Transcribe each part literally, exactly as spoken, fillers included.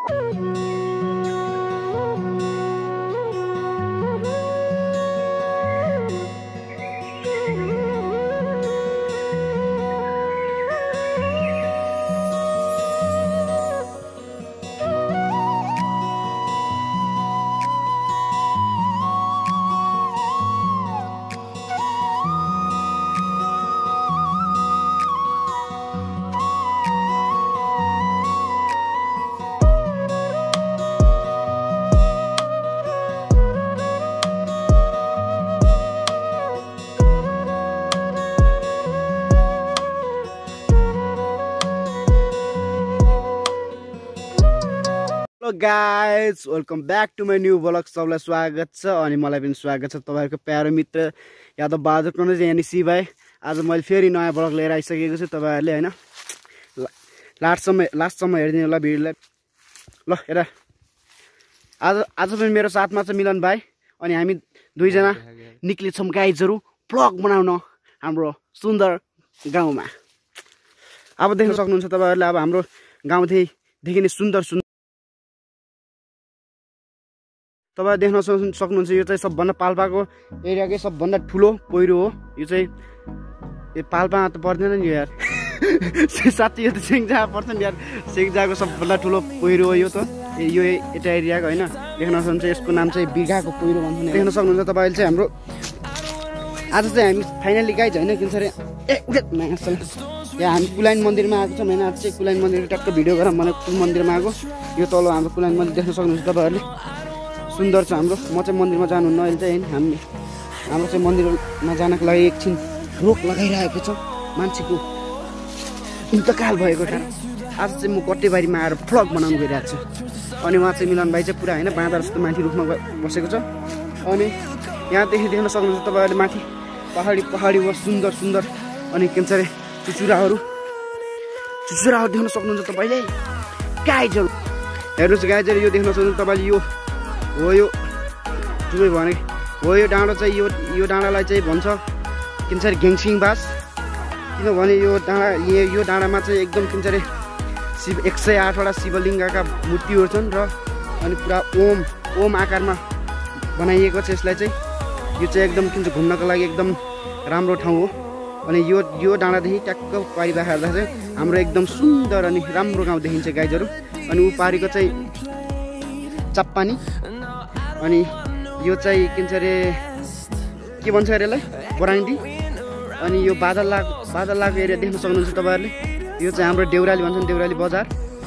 Hello guys, welcome back to my new vlog. सबलाई स्वागत छ अनि मलाई पनि स्वागत छ तपाईहरुको प्यारो मित्र यादव बहादुर कनौज यानी सिबाई। आज मैले फेरि नयाँ भ्लग लिएर आइसकेको छु तपाईहरुले हैन। लास्टसम्म लास्टसम्म हेर्दिनु होला भिडियोलाई। ल हेर, आज आज पनि मेरो साथमा छ मिलन भाइ अनि हामी दुईजना निक्लिन्छौँ गाइजहरु भ्लग बनाउन हाम्रो सुन्दर गाउँमा। अब देख्न सक्नुहुन्छ तपाईहरुले, अब हाम्रो गाउँदेखि देखिने सुन्दर सुन्दर तपाईहरु देख्न सक्नुहुन्छ। यो चाहिँ सबभन्दा पाल्पाको एरियाकै सबभन्दा ठुलो पहिरो हो। यो चाहिँ यो पाल्पामा त पर्दैन नि यार साथी, यो त सेङ्जा पर्छ नि यार। सेङ्जाको सबभन्दा ठुलो पहिरो हो यो त, यो यता एरियाको हैन। देख्न सक्नुहुन्छ यसको नाम चाहिँ बिघाको पहिरो भन्छ नि। देख्न सक्नुहुन्छ तपाईहरुले चाहिँ हाम्रो आज चाहिँ हामी फाइनली गाइज हैन किन्छ रे ए उठे माछल यहाँ हामी कुलाइन मन्दिरमा आएको छौँ हैन। आज चाहिँ कुलाइन मन्दिरको टक्क भिडियो गरेर मलाई कुन मन्दिरमा आएको। यो तल हाम्रो कुलाइन मन्दिर देख्न सक्नुहुन्छ तपाईहरुले, सुन्दर छ हाम्रो। म चाहिँ मन्दिरमा जानुहुन्न अहिले चाहिँ हैन। हामी हाम्रो चाहिँ मन्दिरमा जानको लागि एकछिन रोक लगाइरहेको छ मान्छेको इन्तकाल भएको कारण। आज चाहिँ म गट्टेबारीमा आएर भ्लग बनाउनु गइरहेको छु। अनि उहाँ चाहिँ मिलन भाइ चाहिँ पुरा हैन बाँदर जस्तो माथि रुखमा बसेको छ। अनि यहाँदेखि देख्न सक्नुहुन्छ तपाईहरुले माथि पहाडी पहाडी हो, सुन्दर सुन्दर। अनि के भन्छ रे चुचुराहरू चुचुराहरू देख्न सक्नुहुन्छ तपाईले। गाइजहरु हेर्नुहोस्, गाइजहरु यो देख्न सक्नुहुन्छ तपाईले। यो हो यो जुमै भने हो यो डाँडो चाहिँ यो यो डाँडालाई चाहिँ भन्छ के भन्छ रे घेङसिङ बास। किनभने यो डाँडा यो डाँडामा चाहिँ एकदम के भन्छ रे शिव एक सय आठवटा शिवलिङ्गका मूर्तिहरू छन् र अनि पुरा ओम ओम आकारमा बनाइएको छ यसलाई चाहिँ। यो चाहिँ एकदम के भन्छ घुम्नको लागि एकदम राम्रो ठाउँ हो। अनि यो यो डाँडादेखि ट्याक्क पारिँदा हेर्दा चाहिँ हाम्रो एकदम सुन्दर अनि राम्रो गाउँ देखिन्छ गाइजहरु। अनि ऊ पारीको चाहिँ चाप्पानी। अनि यो चाहिँ के भन्छ रे के भन्छ अरे यसलाई बराङ्डी। अनि यो बादल लाग बादल लागेको एरिया देख्न सक्नुहुन्छ तपाईहरुले। यो चाहिँ हाम्रो देउराली भन्छन्, देउराली बजार।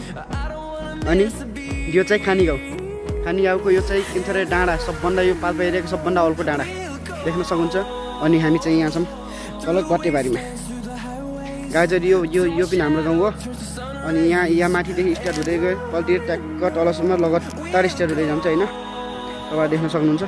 अनि यो चाहिँ खानी गाउँ खानी गाउँको यो चाहिँ के भन्छ रे डाँडा, सबभन्दा यो पाल्पा एरियाको सबभन्दा अल्को डाँडा देख्न सक्नुहुन्छ। अनि हामी चाहिँ यहाँ छौँ तल गट्टेबारीमा गाइजहरु। यो यो यो पनि हाम्रो गाउँ हो। अनि यहाँ यहाँ माथिदेखि स्टार्ट हुँदै गयो तलतिर ट्याक्क तलसम्म लगातार स्टार्ट हुँदै जान्छ हैन, तपाईहरु देख्न सक्नुहुन्छ।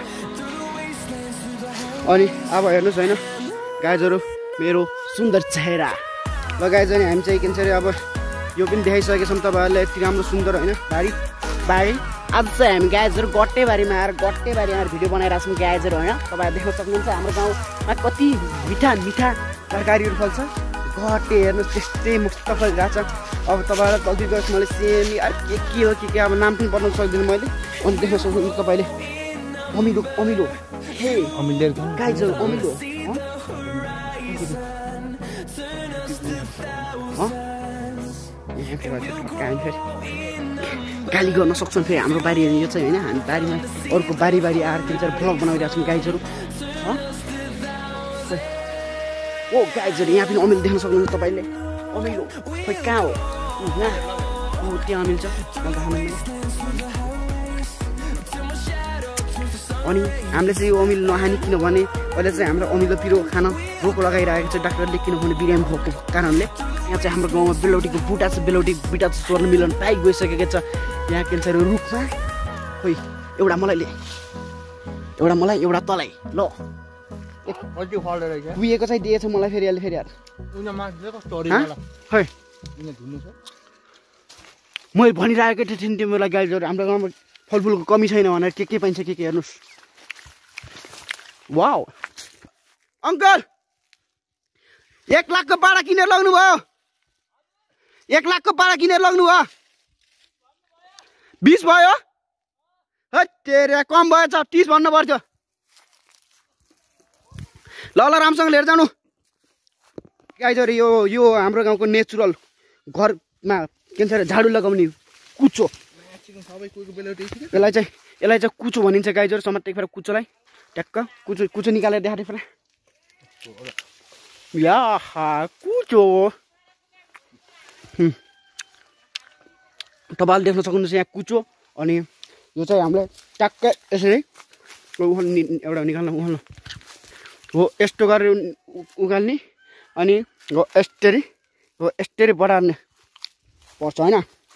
अनि अब हेर्नुहोस् हैन गाइजहरु मेरो सुन्दर चेहरा। ल गाइजहरु हामी चाहिँ के भन्छ रे अब यो पनि देखाइसकेका छौँ तपाईहरुलाई यति राम्रो सुन्दर हैन बारी बारी। आज चाहिँ हामी गाइजहरु गट्टेबारीमा आएर गट्टेबारी आएर भिडियो बनाइरहेको छौँ गाइजहरु हैन। तपाईहरु देख्न सक्नुहुन्छ हाम्रो गाउँमा कति मिठा मिठा तरकारीहरू फल्छ। गट्टे हेर्नुहोस् त्यस्तै मस्त फलिरहेको छ। अब तपाईहरुलाई तल्तिर गएपछि मैले सेमी अरे के के हो के के अब नाम पनि बताउन सक्दिनँ मैले। अनि देख्न सक्नुहुन्छ तपाईले अमिलो अमिलो हे अमिलो गाइजहरु अमिलो गाली गर्न सक्छन् फेरि हाम्रो बारी यो चाहिँ हैन। हामी बारीमा अरूको बारी बारी आएर के भन्छ भ्लग बनाइरहेको छौँ गाइजहरु। ओ गाइजहरु यहाँ पनि अमिलो देख्न सक्नुहुन्छ तपाईले। अमिलो खोइ कहाँ हो यहाँ त्यहाँ अमिलो छ। अनि हामीले चाहिँ यो अमिलो नखाने किनभने अहिले चाहिँ हाम्रो अमिलो पिरो खान रोक लगाइरहेको छ डाक्टरले। किनभने बिरामी भएको कारणले यहाँ चाहिँ हाम्रो गाउँमा बेलौटीको बुटा छ, बेलौटी बिटा चोर्न मिलन पाइ गइसकेको छ। यहाँ के भन्छ रुखमा खोइ एउटा मलाई ले एउटा मलाई एउटा तलाई ल पुगेको चाहिँ दिएछ मलाई फेरि अहिले फेरि यार खै मैले भनिरहेको थिएँ तिमीलाई गाइजहरु हाम्रो गाउँमा फलफुलको कमी छैन भनेर। के के पाइन्छ के के हेर्नुहोस्। वाउ अङ्कल एक लाखको पाडा किनेर लग्नु भयो, एक लाखको पाडा किनेर लग्नु भयो। बीस भयो तेरे कम भएछ तीस भन्नु पर्थ्यो ल ल रामसँग लिएर जानु गाइजहरु यो यो हाम्रो गाउँको नेचुरल घरमा के भन्छ झाडु लगाउने कुचो यसलाई चाहिँ यसलाई चाहिँ कुचो भनिन्छ गाइजहरु समात्दै फेरि कुचोलाई ट्याक्क कुचो कुचो निकालेर देखाथे फेरि या कुचो तपाईले देख्न सक्नुहुन्छ यहाँ कुचो अनि यो चाहिँ हामीले ट्याक्क यसरी एउटा निकाल्नु उहाल्नु हो यस्तो गरेर उकाल्ने अनि हो यस्तरी हो यस्तरी बढार्ने पर्छ हैन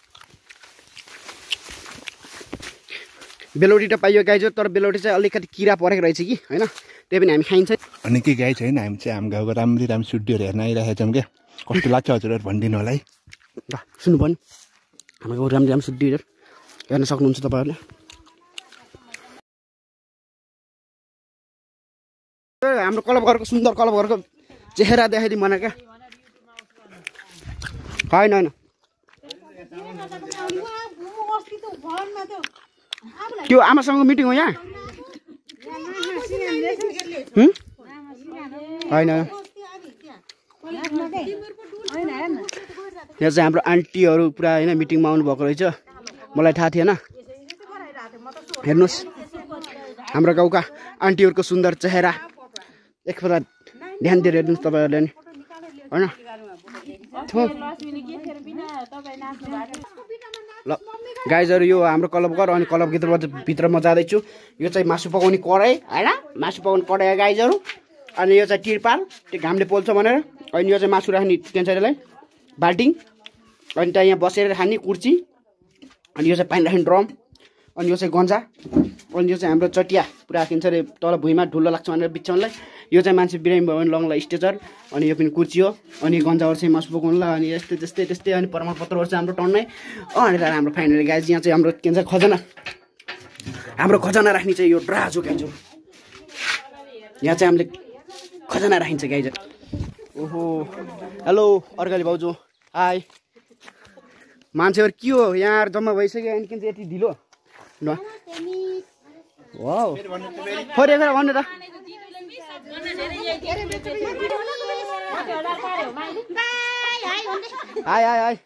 बेलौटी त पाइयो गाई तर बेलौटी चाहिँ अलिकति किरा परेको रहेछ कि हैन त्यही पनि हामी खाइन्छ अनि के गाई छैन हामी चाहिँ हाम्रो गाउँको राम्ररी राम्रो सुड्डीहरू हेर्न आइरहेको छौँ क्या कस्तो लाग्छ हजुरहरू भनिदिनु होला है ल सुन्नु पनि हाम्रो गाउँ राम्रो राम्रो सुड्डीहरू हेर्न सक्नुहुन्छ तपाईहरुले हाम्रो क्लब घरको सुन्दर क्लब घरको चेहरा देखाइदिउँ भनेर क्या होइन होइन त्यो आमासँग मिटिङ हो यहाँ होइन यहाँ चाहिँ हाम्रो आन्टीहरू पुरा होइन मिटिङमा आउनु भएको रहेछ मलाई थाहा थिएन हेर्नुहोस् हाम्रो गाउँका आन्टीहरूको सुन्दर चेहरा एकपल्ट ध्यान दिएर हेर्नुहोस् तपाईँहरूले नि होइन ल गाइजहरू यो हाम्रो क्लब घर अनि क्लब भित्र भित्र म जाँदैछु यो चाहिँ मासु पकाउने कराई होइन मासु पकाउने कराई गाइजहरू अनि यो चाहिँ तिरपाल त्यो घामले पोल्छ भनेर अनि यो चाहिँ मासु राख्ने टेन्सनलाई बाल्टिङ अनि त्यहाँ यहाँ बसेर खाने कुर्ची अनि यो चाहिँ पानी राख्ने ड्रम अनि यो चाहिँ गन्जा अनि यो चाहिँ हाम्रो चटिया पुरा किन्छ अरे तल भुइँमा ढुलो लाग्छ भनेर बिछाउनलाई यो चाहिँ मान्छे बिरामी भयो भने लङलाई स्टेचर अनि यो पनि कुर्ची हो अनि गन्जाहरू चाहिँ मासु पकाउनुलाई अनि यस्तै त्यस्तै त्यस्तै अनि प्रमाणपत्रहरू चाहिँ हाम्रो टन्नै अनि हाम्रो फाइनली गाइज यहाँ चाहिँ हाम्रो के भन्छ खजना हाम्रो खजना राख्ने चाहिँ यो ड्राज हो गाइजहरू यहाँ चाहिँ हामीले खजना राखिन्छ गाइज ओहो हेलो अर्काली भाउजू हाई मान्छेहरू के हो यहाँ जम्मा भइसक्यो अनि किन चाहिँ यति ढिलो ल वाउ फेरि एकखेर भन्नु त हाई हाई हाई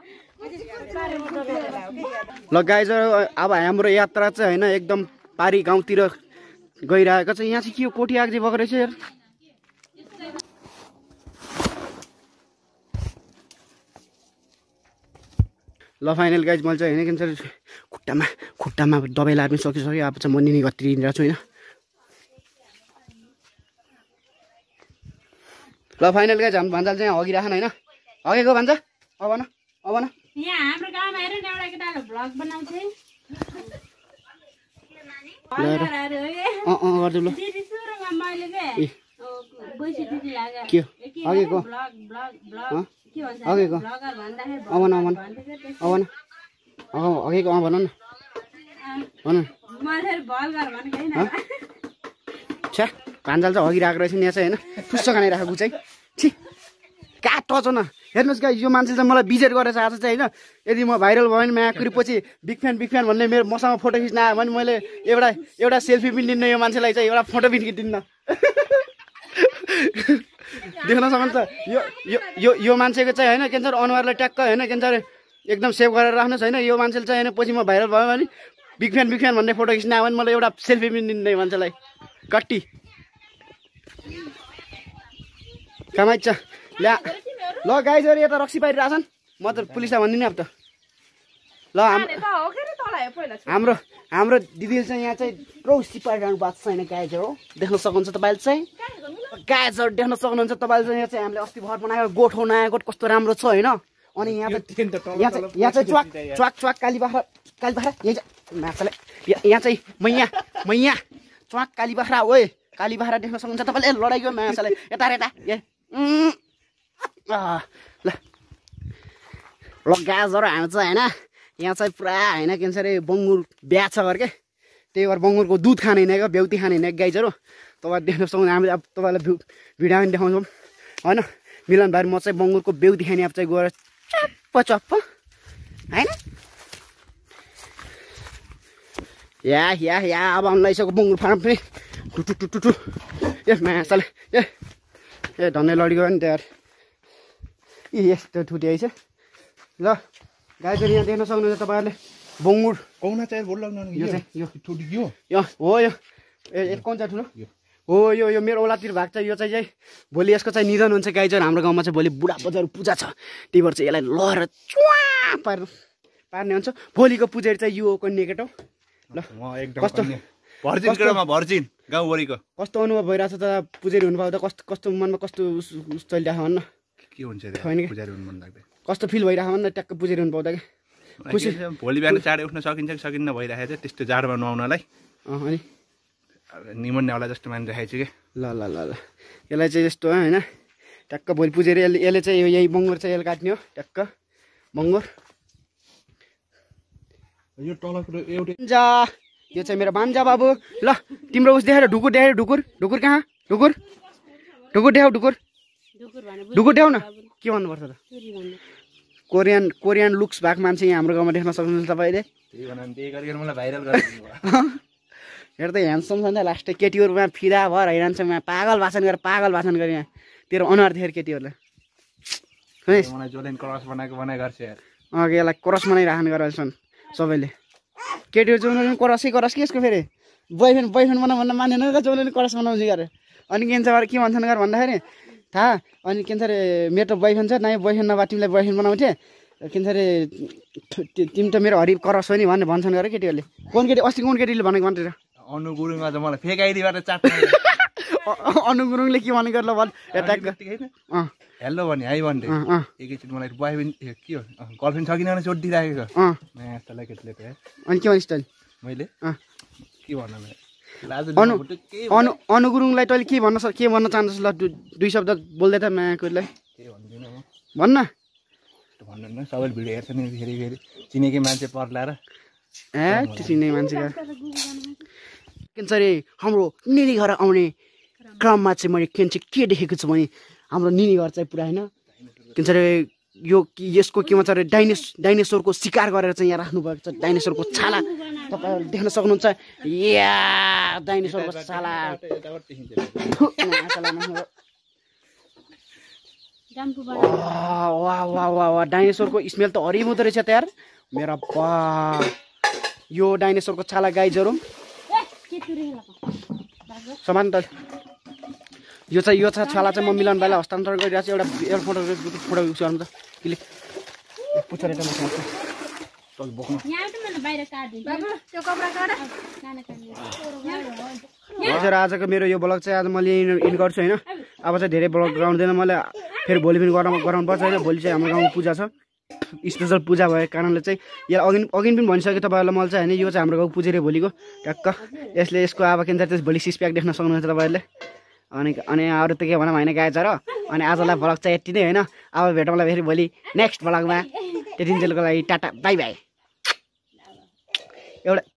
ल गाइजहरू अब हाम्रो यात्रा चाहिँ होइन एकदम पारी गाउँतिर गइरहेको छ यहाँ चाहिँ के हो कोठी आगजी भएको रहेछ यार ल फाइनल गाइज मैले चाहिँ होइन के भन्छ खुट्टामा खुट्टामा दबाई लाएर पनि सकिसक्यो अब चाहिँ म निनी गतिरहेको छु होइन ल फाइनल गाइज हाम्रो भान्जाले चाहिँ हगिराखन होइन हगेको भान्जा अब न अब न यहाँ हाम्रो गाउँमा हेर न एउटा केटाले भ्लग बनाउँछ अँ अँ गर्दै ल दिदी सुरुमा मैले के बैसी दिदी लाग्यो के हगेको भ्लग भ्लग भ्लग के भन्छ हगेको भ्लगर भन्दाखेरि अब न अब न अब न हगेको अँ भन न भन मैले भलगर भनेको हैन छ्या भान्जाल चाहिँ हगिरहेको रहेछ नि यहाँ चाहिँ होइन फुस्स खानाइराखेको चाहिँ छि कहाँ टच न हेर्नुहोस् गाइस यो मान्छे चाहिँ मलाई बिजेट गरेछ आज चाहिँ होइन यदि म भाइरल भयो भने म यहाँ पछि बिग फ्यान बिग फ्यान भन्ने मेरो मसँग फोटो खिच्न आयो भने मैले एउटा एउटा सेल्फी पनि दिन्न यो मान्छेलाई चाहिँ एउटा फोटो पनि दिन्न देख्न सक्नुहुन्छ यो यो यो मान्छेको चाहिँ होइन के भन्छ अनुहारलाई ट्याक्क होइन के भन्छ एकदम सेभ गरेर राख्नुहोस् होइन यो मान्छेले चाहिँ होइन पछि म भाइरल भयो भने बिग फ्यान बिग फ्यान भन्ने फोटो खिच्न आयो भने मलाई एउटा सेल्फी पनि दिन्न यो मान्छेलाई कट्टी कमाइछ ल्या ल गाइजहरू यता रक्सी पारिरहेछन् म त पुलिसलाई भनिदिनु अब त ल हाम्रो हाम्रो दिदीले चाहिँ यहाँ चाहिँ रक्सी पारिरहनु भएको छैन गाइजहरू देख्न सक्नुहुन्छ तपाईँले चाहिँ गाइजहरू देख्न सक्नुहुन्छ तपाईँले चाहिँ यहाँ चाहिँ हामीले अस्ति भर बनाएको गोठो नयाँ गोठ कस्तो राम्रो छ होइन अनि यहाँ चाहिँ यहाँ चाहिँ यहाँ चाहिँ च्वाक च्वाक च्वाक काली बाख्रा काली बाख्रा यहाँ चाहिँ माछाले यहाँ चाहिँ मैया मैया च्वाक काली बाख्रा ओए काली बाख्रा देख्न सक्नुहुन्छ तपाईँले लडाइको माछाले यता यता ए ल ल गाजहरू हामी चाहिँ होइन यहाँ चाहिँ पुरा होइन के भन्छ अरे बङ्गुर बिहा छ घर के त्यही भएर बङ्गुरको दुध खाने हिँडेको बेउती खाने हिँडेको गाइजहरू तपाईँ देख्न सक्नुहुन्छ हामीले अब तपाईँलाई भिडियो पनि देखाउँछौँ होइन मिलन भाइ म चाहिँ बङ्गुरको बेउती खाने अब चाहिँ गएर चप्प चप्प होइन या या या अब आउनु लागिसक्यो बङ्गुर फार्म पनि टुटु टुटु टु ए माछाले ए ए धन्ने लडी गयो नि त यार ए यस्तो ठुटी आइछ ल गाईहरू यहाँ देख्न सक्नुहुन्छ तपाईँहरूले बङ्गुर कौना चाहिँ बोल लाग्नु यो चाहिँ यो ठुटी यो यो हो यो ए कौन चाहिँ ठुलो हो यो यो मेरो औलातिर भएको छ यो चाहिँ चाहिँ भोलि यसको चाहिँ निधन हुन्छ गाई चाहिँ हाम्रो गाउँमा चाहिँ भोलि बुढा बजार पूजा छ त्यही भएर चाहिँ यसलाई लहर चुवा पार पार्ने हुन्छ भोलिको पुजारी चाहिँ यो कन्या केटो ल कस्तो भर्जिन भर्जिन गाउँभरिको कस्तो अनुभव भइरहेछ त पुजारी हुनु पाउँदा कस्तो कस्तो मनमा कस्तो चलिरहेको भन्न के हुन्छ पुजारी हुनु मन लाग्दै कस्तो फिल भइरहेको भन्न ट्याक्क पुजारी हुनु पाउँदा खुसी भोलि बिहान चाँडै उठ्न सकिन्छ कि सकिन्न भइरहेको छ त्यस्तो जाडोमा नुहाउनलाई अनि निमन्यावाला जस्तो मानिरहेको छु कि ल ल ल ल यसलाई चाहिँ यस्तो होइन ट्याक्क भोलि पुजेर यसले यसले चाहिँ यही बङ्गुर चाहिँ यसले काट्ने हो ट्याक्क बङ्गुर यो तलको एउटै जा यो चाहिँ मेरो भान्जा बाबु ल तिम्रो उस देखाएर ढुकुर देखाएर ढुकुर ढुकुर कहाँ ढुकुर ढुकुर देखाऊ ढुकुर ढुकुर देखाऊ न के भन्नुपर्छ त कोरियन कोरियन लुक्स भएको मान्छे यहाँ हाम्रो गाउँमा देख्न सक्नुहुन्छ तपाईँले हेर्दै ह्यान्डसम छ नि त लास्ट केटीहरूमा फिदा भएर हिँड्छ यहाँ पागल भाषण गरेर पागल भाषण गरेर यहाँ तेरो अनुहार देखेर केटीहरूलाई अघि यसलाई क्रस बनाइराख्ने गरेर छन् सबैले केटीहरू चाहिँ क्रसै क्रस के यसको फेरि बोयफ्रेन्ड बोयफ्रेन्ड बनाऊ भन्न मानेन र जसले क्रस बनाउँछ गरेर अनि के भन्छ के भन्छन् गरेर भन्दाखेरि थाहा अनि के भन्छ अरे मेरो त बोयफ्रेन्ड छ नाइ बोयफ्रेन्ड नभए तिमीलाई बोयफ्रेन्ड बनाउँथे के भन्छ अरे तिमी त मेरो हरिब क्रस हो नि भनेर भन्छन् गरे केटीहरूले कुन केटी अस्ति कुन केटीले भनेको भनेर अनु गुरुङ आज मलाई फेक आइडीबाट चाट अनु गुरुङले के भनेको ल भन् अँ हेलो भने है भन्थे एकैचोटि मलाई बोयफ्रेन्ड के हो गर्लफ्रेन्ड छ किन भने सोधिदिइराखेको छ यस्तोलाई केटीले त अनि के भनिस् तैँले मैले के भन्नु अनु अनु अनु गुरुङलाई तैँले के भन्न के भन्न चाहन्छस् ल दुई शब्द बोल्दै त मायाकोलाई के भन्दिनँ म भन्न भन्नु न सबैले भिडियो हेर्छ नि फेरि फेरि चिनेकै मान्छे पर्लाएर ए त्यो चिनेकै मान्छे के भन्छ अरे हाम्रो निनी घर आउने क्रममा चाहिँ मैले के भन्छ के देखेको छु भने हाम्रो निनी घर चाहिँ पुरा होइन के भन्छ अरे यो यसको के भन्छ अरे डाइनेस डाइनेसोरको शिकार गरेर चाहिँ यहाँ राख्नुभएको छ डाइनेसोरको छाला तपाईँहरूले देख्न सक्नुहुन्छ या डाइनेसोरको छाला वाह वाह वाह वाह डाइनेसोरको स्मेल त हरिब हुँदो रहेछ त यार मेरा बा यो डाइनेसोरको छाला गाइजहरू समान त यो चाहिँ यो चाहिँ छाला चाहिँ म मिलन भाइलाई हस्तान्तरण गरिरहेको छु एउटा एउटा फोटो फोटो गर्नु त किले पुछर एउटा मसँग तल बोक्नु हजुर आजको मेरो यो ब्लग चाहिँ आज मैले इन गर्छु होइन अब चाहिँ धेरै ब्लग गराउँदैन मैले फेरि भोलि पनि गराउनु गराउनु पर्छ होइन भोलि चाहिँ हाम्रो गाउँमा पूजा छ स्पेसल पूजा भएको कारणले चाहिँ यो अघि अघि पनि भनिसकेँ तपाईँहरूलाई मैले चाहिँ होइन यो चाहिँ हाम्रो गाउँ पुजेर भोलिको ट्याक्क यसले यसको अब के भन्छ भोलि सिक्स प्याक देख्न सक्नुहुन्छ तपाईँहरूले अनि अनि अरू त के भनौँ होइन गाई छ र अनि आजलाई भ्लग चाहिँ यति नै होइन अब भेटौँला फेरि भोलि नेक्स्ट भ्लगमा त्यतिन्जेलको लागि टाटा बाई बाई एउटा